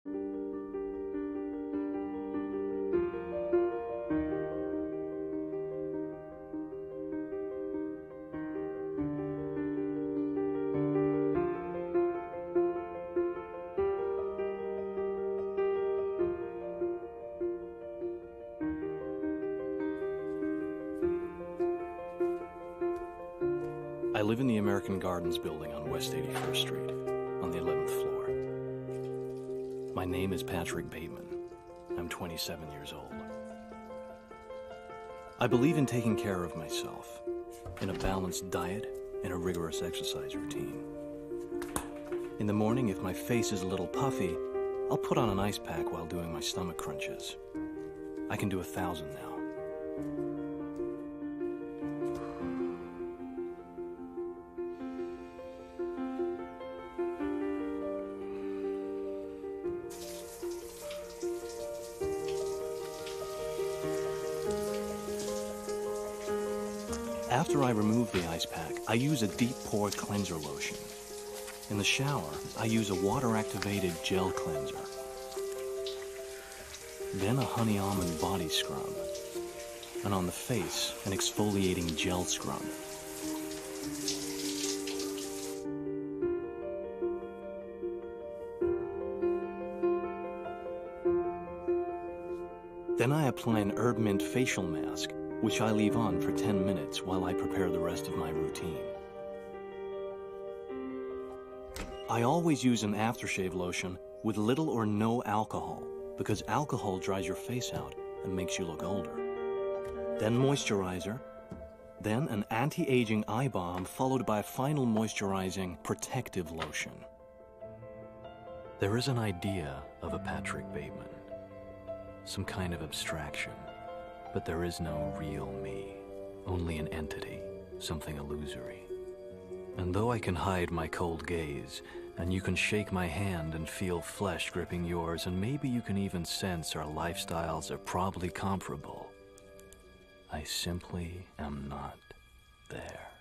I live in the American Gardens building on West 81st Street, on the 11th floor. My name is Patrick Bateman. I'm 27 years old. I believe in taking care of myself, in a balanced diet and a rigorous exercise routine. In the morning, if my face is a little puffy, I'll put on an ice pack while doing my stomach crunches. I can do 1,000 now. After I remove the ice pack, I use a deep pore cleanser lotion. In the shower, I use a water-activated gel cleanser. Then a honey almond body scrub. And on the face, an exfoliating gel scrub. Then I apply an herb mint facial mask, which I leave on for 10 minutes while I prepare the rest of my routine. I always use an aftershave lotion with little or no alcohol, because alcohol dries your face out and makes you look older. Then moisturizer, then an anti-aging eye balm followed by a final moisturizing protective lotion. There is an idea of a Patrick Bateman, some kind of abstraction. But there is no real me, only an entity, something illusory. And though I can hide my cold gaze, and you can shake my hand and feel flesh gripping yours, and maybe you can even sense our lifestyles are probably comparable, I simply am not there.